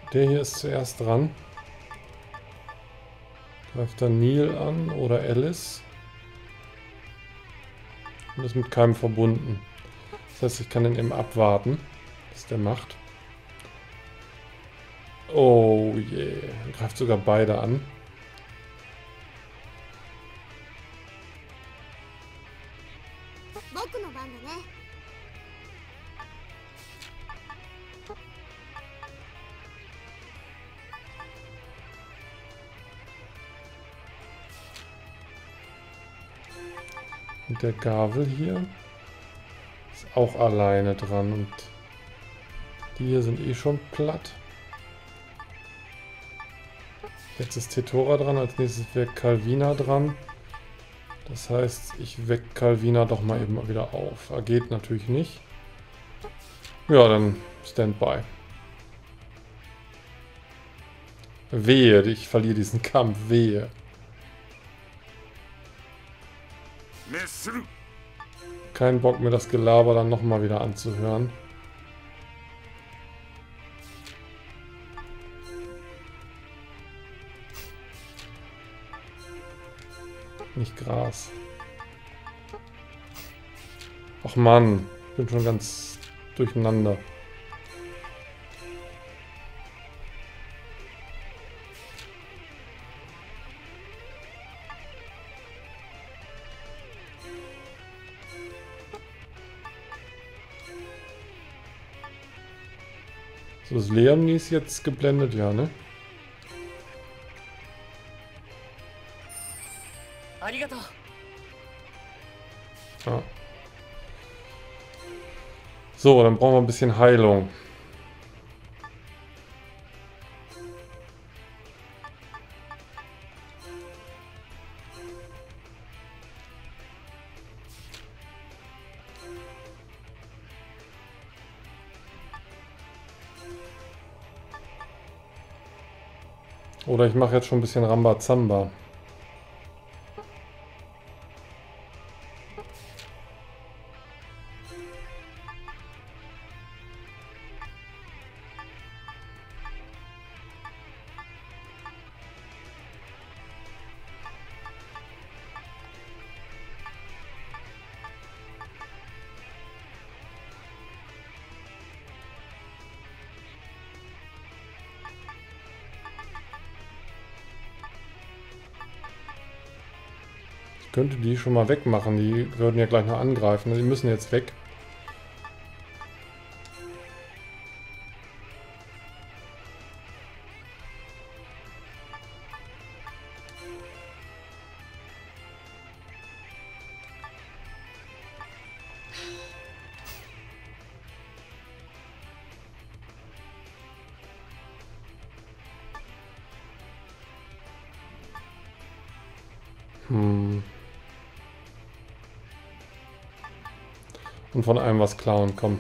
Der hier ist zuerst dran. Greift dann Neil an oder Alice. Und ist mit keinem verbunden. Das heißt, ich kann den eben abwarten, was der macht. Oh je. Er greift sogar beide an. Und der Gavel hier ist auch alleine dran. Und die hier sind eh schon platt. Jetzt ist Tetora dran, als nächstes wäre Calvina dran. Das heißt, ich wecke Calvina doch mal eben wieder auf. Geht natürlich nicht. Ja, dann Standby. Wehe, ich verliere diesen Kampf. Wehe. Kein Bock mir das Gelaber dann nochmal wieder anzuhören. Nicht Gras. Ach Mann, ich bin schon ganz durcheinander. So, ist Leonie jetzt geblendet? Ja, ne? Ja. So, dann brauchen wir ein bisschen Heilung. Oder ich mache jetzt schon ein bisschen Rambazamba. Ich könnte die schon mal wegmachen. Die würden ja gleich noch angreifen. Die müssen jetzt weg. Und von einem was klauen, komm.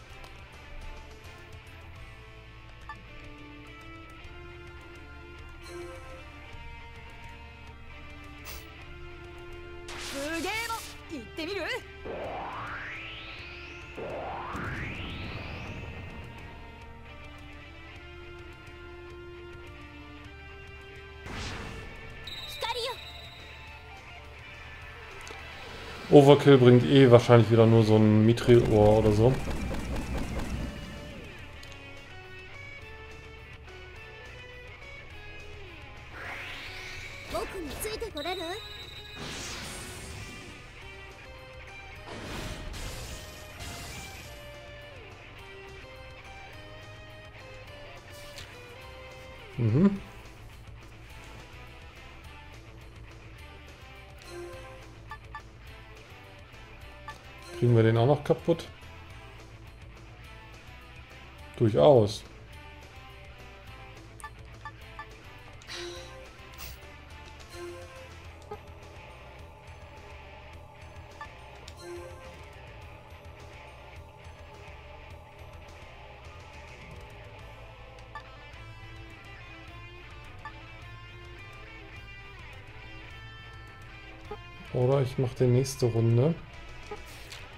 Overkill bringt eh wahrscheinlich wieder nur so ein Mithril-Ohr oder so. Mhm. Kriegen wir den auch noch kaputt? Durchaus. Oder ich mache die nächste Runde.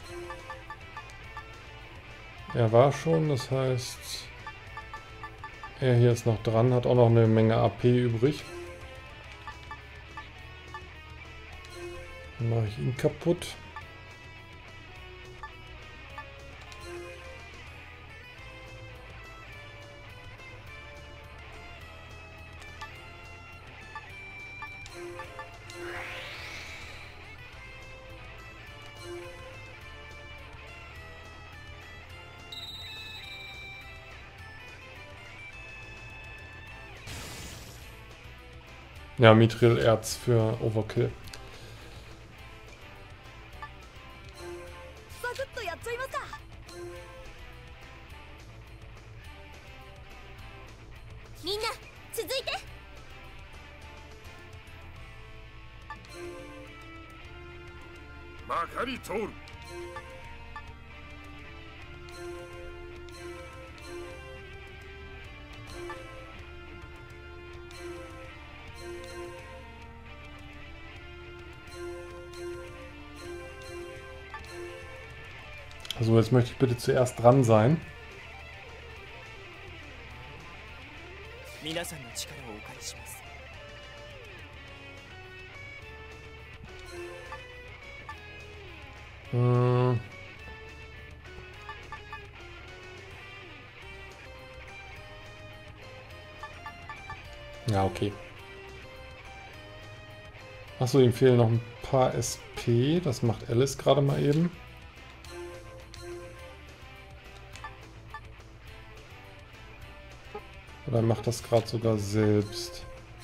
Er war schon, das heißt, Er hier ist noch dran, hat auch noch eine Menge AP übrig. Dann mache ich ihn kaputt. Ja, Mithril-Erz für Overkill. Also jetzt möchte ich bitte zuerst dran sein. Ja, okay. Achso, ihm fehlen noch ein paar SP. Das macht Alice gerade mal eben. Oder macht das gerade sogar selbst?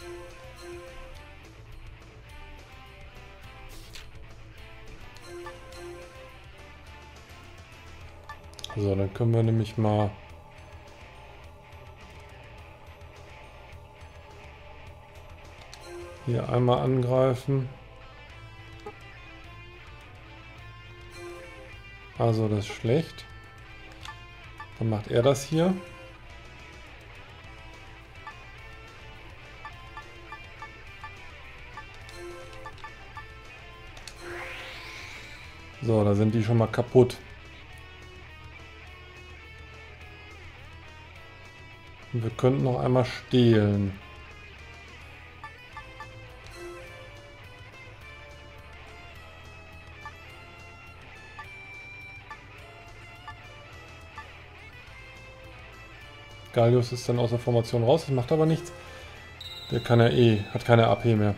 So, dann können wir nämlich mal hier einmal angreifen. Also das ist schlecht. Dann macht er das hier. So, da sind die schon mal kaputt. Und wir könnten noch einmal stehlen. Gallius ist dann aus der Formation raus, das macht aber nichts. Der kann ja eh, hat keine AP mehr.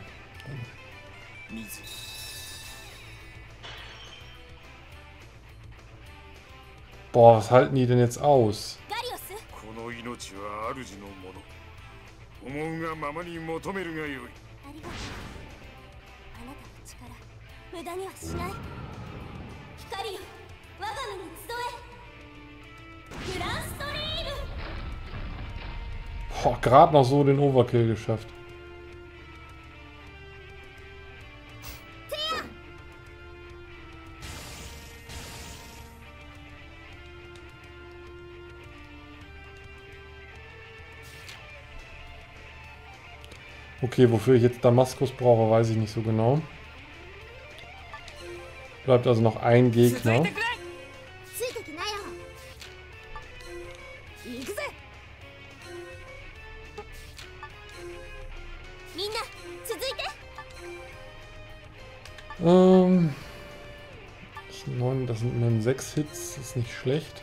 Boah, was halten die denn jetzt aus? Boah, gerade noch so den Overkill geschafft. Okay, wofür ich jetzt Damaskus brauche, weiß ich nicht so genau. Bleibt also noch ein Gegner. Das sind immerhin 6 Hits, das ist nicht schlecht.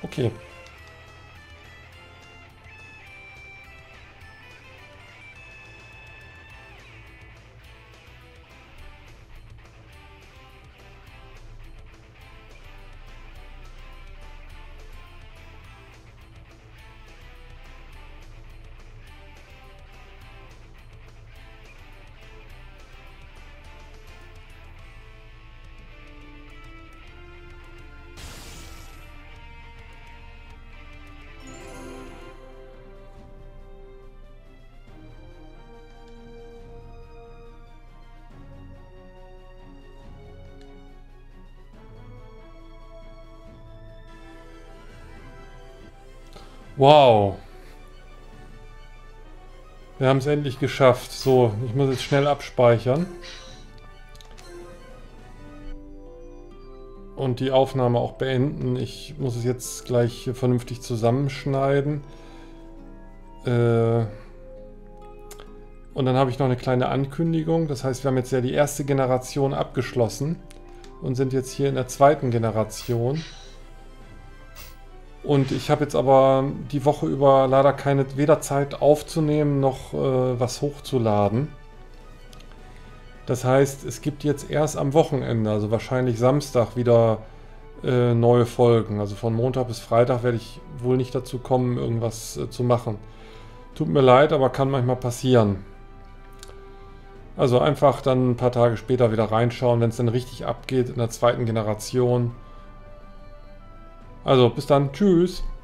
Okay. Wow. Wir haben es endlich geschafft. So, ich muss jetzt schnell abspeichern. Und die Aufnahme auch beenden. Ich muss es jetzt gleich vernünftig zusammenschneiden. Und dann habe ich noch eine kleine Ankündigung. Das heißt, wir haben jetzt ja die erste Generation abgeschlossen und sind jetzt hier in der zweiten Generation. Und ich habe jetzt aber die Woche über leider weder Zeit aufzunehmen noch was hochzuladen. Das heißt, es gibt jetzt erst am Wochenende, also wahrscheinlich Samstag, wieder neue Folgen. Also von Montag bis Freitag werde ich wohl nicht dazu kommen, irgendwas zu machen. Tut mir leid, aber kann manchmal passieren. Also einfach dann ein paar Tage später wieder reinschauen, wenn es dann richtig abgeht in der zweiten Generation. Also bis dann, tschüss.